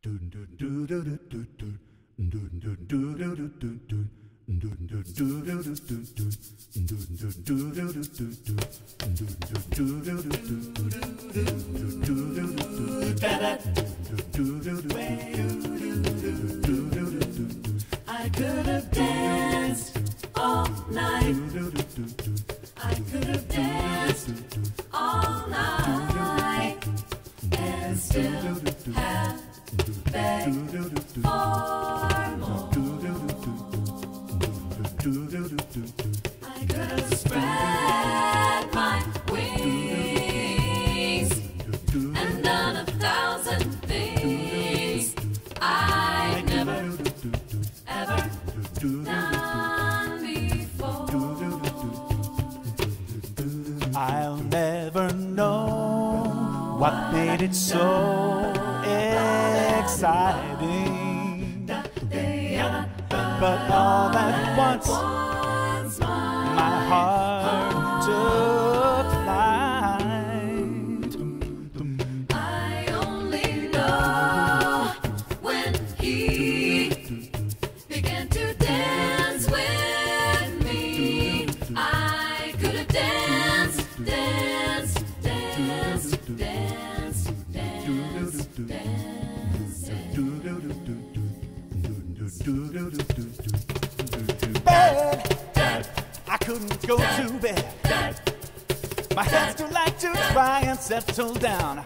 I could have danced all night. I could have danced all night and still have begged for more. I could have spread my wings and done 1,000 things I never ever done before. I'll never know what made it so exciting, but all at once my heart took flight. I only know when he began to dance with me. I could have danced, danced, danced, danced, danced, danced, Bed, I couldn't go to bed. My head still like to try and settle down.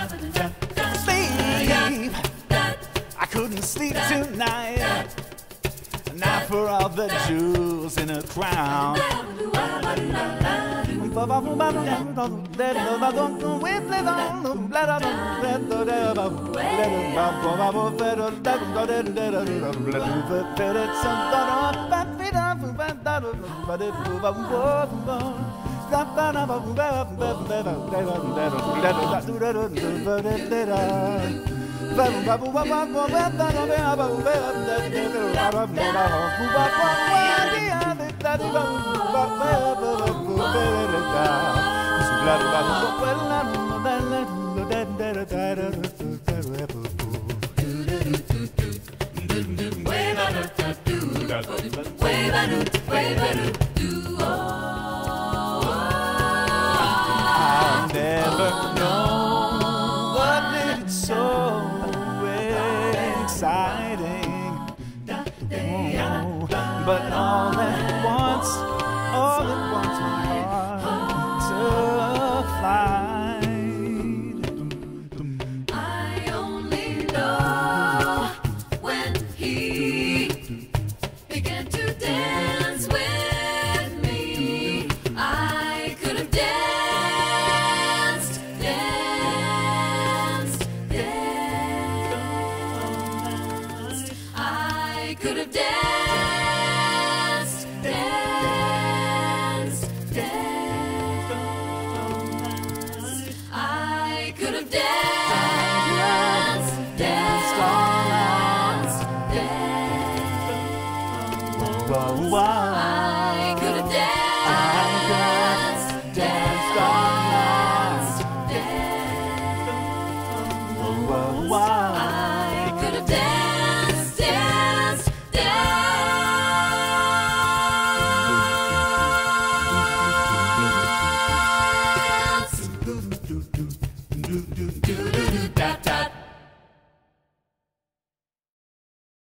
Sleep, I couldn't sleep tonight. Now for all the jewels in a crown. I'll never know what made it so exciting. Oh, but all at once my heart took flight. I only know when he began to dance with me. I could have danced, danced, danced. I could have danced.